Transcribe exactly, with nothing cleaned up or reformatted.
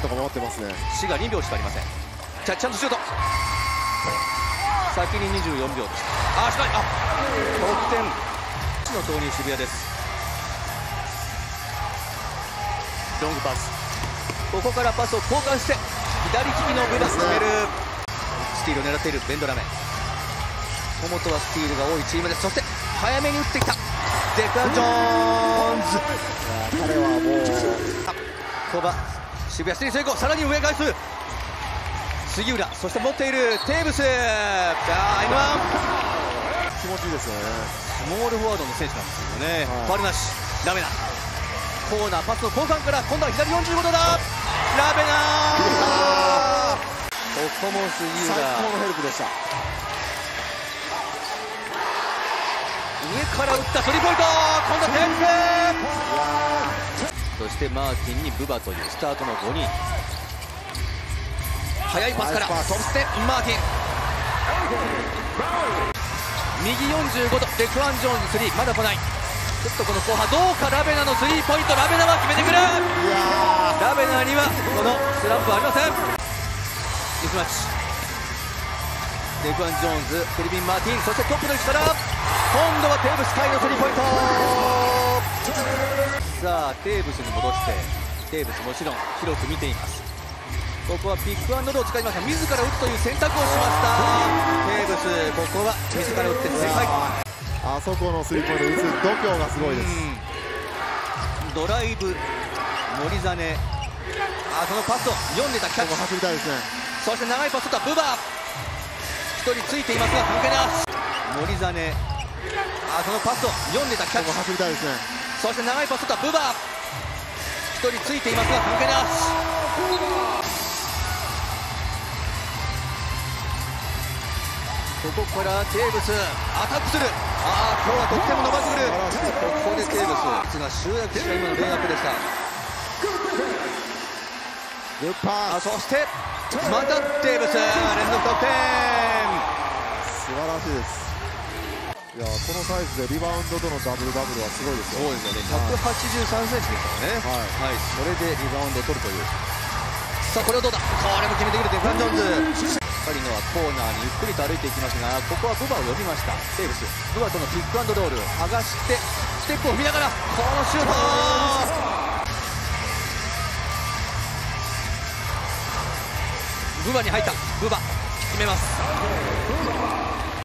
とか守ってますね。 死がにびょうしかありません。じゃちゃんとシュート。先ににじゅうよんびょうでした。あしない。あ得点の投入渋谷です。ロングパス、ここからパスを交換して左利きのブバス止める。スティールを狙っているベンドラメ。小本はスティールが多いチームです。そして早めに打ってきたデクラン・ジョーンズ。 彼はもうコバ渋谷スティール成功。さらに上返す杉浦、そして持っているテーブス。あー エムワン気持ちいいですよね。 スモールフォワードの選手なんですけどね、 はい、 ファウルなし。ラベナコーナーパスの交換から今度は左よんじゅうごどだ。ラベナここも杉浦最高のヘルプでした。 上から打ったスリーポイント。今度は点数。そしてマーティンにブバというスタートのごにん。速いパスからトップステマーティン右よんじゅうごどデクワン・ジョーンズスリーまだ来ない。ちょっとこの後半どうか。ラベナのスリーポイント。ラベナは決めてくる。ラベナにはこのスランプはありません。ミスマッチ。デクワン・ジョーンズ、ケルビン・マーティン、そしてトップの位置から今度はテーブス海のスリーポイント。さあテーブスに戻して、テーブスもちろん広く見ています。ここはピックアンドローを使いました。自ら打つという選択をしました。テーブス、ここは自ら打って正解。 あそこのスリーポイント打つ度胸がすごいです。 ドライブ森実、あそのパスを読んでたキャッチ。 走りたいですね。 そして長いパスとブバひとりついていますが関係なし。森実、あそのパスを読んでたキャッチ。 走りたいですね。 そして長いパスとブバひとりついていますが関係なし。ここからテーブスアタックする。ああ今日は得点も伸ばしてくる。ここでテーブスが集約した今のレイアップでした。 グッパー。 あそしてまたテーブス連続得点。 素晴らしいです。いやこのサイズでリバウンドとのダブルダブルはすごいですよ。 そうですよね。ひゃくはちじゅうさんセンチですからね。はい、はい、それでリバウンドを取るという。さあこれをどうだ。これも決めてくるデクラン・ジョーンズ。カリノはコーナーにゆっくりと歩いていきますが、ここはブバを呼びました。テーブスブバとのピックアンドロール剥がしてステップを踏みながらこのシュート。ブバに入った。ブバ決めます。